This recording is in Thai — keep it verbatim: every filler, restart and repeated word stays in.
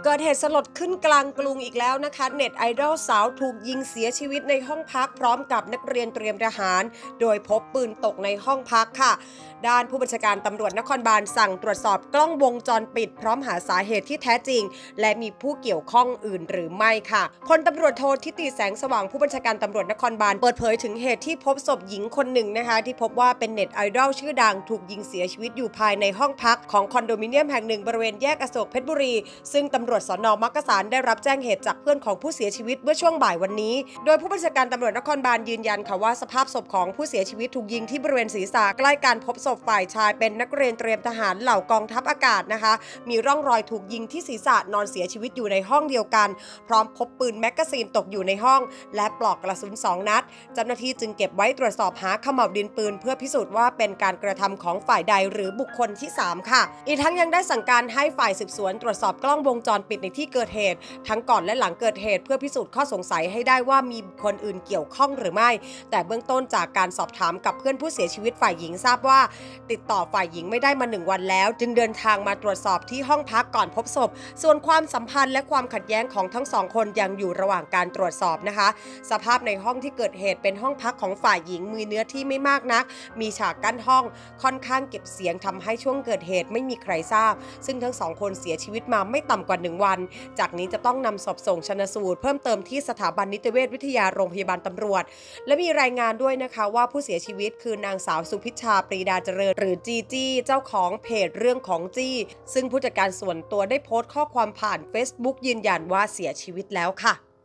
เกิดเหตุสลดขึ้นกลางกรุงอีกแล้วนะคะเน็ตไอดอลสาวถูกยิงเสียชีวิตในห้องพักพร้อมกับนักเรียนเตรียมทหารโดยพบปืนตกในห้องพักค่ะด้านผู้บัญชาการตำรวจนครบาลสั่งตรวจสอบกล้องวงจรปิดพร้อมหาสาเหตุที่แท้จริงและมีผู้เกี่ยวข้องอื่นหรือไม่ค่ะพลตำรวจโททิติแสงสว่างผู้บัญชาการตำรวจนครบาลเปิดเผยถึงเหตุที่พบศพหญิงคนหนึ่งนะคะที่พบว่าเป็นเน็ตไอดอลชื่อดังถูกยิงเสียชีวิตอยู่ภายในห้องพักของคอนโดมิเนียมแห่งหนึ่งบริเวณแยกอโศกเพชรบุรีซึ่งตำรวจสน.มักกะสันได้รับแจ้งเหตุจากเพื่อนของผู้เสียชีวิตเมื่อช่วงบ่ายวันนี้โดยผู้บัญชาการตำรวจนครบาลยืนยันค่ะว่าสภาพศพของผู้เสียชีวิตถูกยิงที่บริเวณศีรษะใกล้การพบศพฝ่ายชายเป็นนักเรียนเตรียมทหารเหล่ากองทัพอากาศนะคะมีร่องรอยถูกยิงที่ศีรษะนอนเสียชีวิตอยู่ในห้องเดียวกันพร้อมพบปืนแมกกาซีนตกอยู่ในห้องและปลอกกระสุนสองนัดเจ้าหน้าที่จึงเก็บไว้ตรวจสอบหาขม่าวดินปืนเพื่อพิสูจน์ว่าเป็นการกระทำของฝ่ายใดหรือบุคคลที่สามค่ะอีกทั้งยังได้สั่งการให้ฝ่ายสืบสวนตรวจสอบกล้องวงจรปิดในที่เกิดเหตุทั้งก่อนและหลังเกิดเหตุเพื่อพิสูจน์ข้อสงสัยให้ได้ว่ามีคนอื่นเกี่ยวข้องหรือไม่แต่เบื้องต้นจากการสอบถามกับเพื่อนผู้เสียชีวิตฝ่ายหญิงทราบว่าติดต่อฝ่ายหญิงไม่ได้มาหนึ่งวันแล้วจึงเดินทางมาตรวจสอบที่ห้องพักก่อนพบศพส่วนความสัมพันธ์และความขัดแย้งของทั้งสองคนยังอยู่ระหว่างการตรวจสอบนะคะสภาพในห้องที่เกิดเหตุเป็นห้องพักของฝ่ายหญิงมีเนื้อที่ไม่มากนักมีฉากกั้นห้องค่อนข้างเก็บเสียงทำให้ช่วงเกิดเหตุไม่มีใครทราบซึ่งทั้งสองคนเสียชีวิตมาไม่ต่ำกว่าหนึ่งวันจากนี้จะต้องนำศพส่งชันสูตรเพิ่มเติมที่สถาบันนิติเวชวิทยาโรงพยาบาลตำรวจและมีรายงานด้วยนะคะว่าผู้เสียชีวิตคือนางสาวสุพิชาปรีดาเจริญหรือจีจี้เจ้าของเพจเรื่องของจี้ซึ่งผู้จัดการส่วนตัวได้โพสต์ข้อความผ่าน เฟซบุ๊ก ยืนยันว่าเสียชีวิตแล้วค่ะ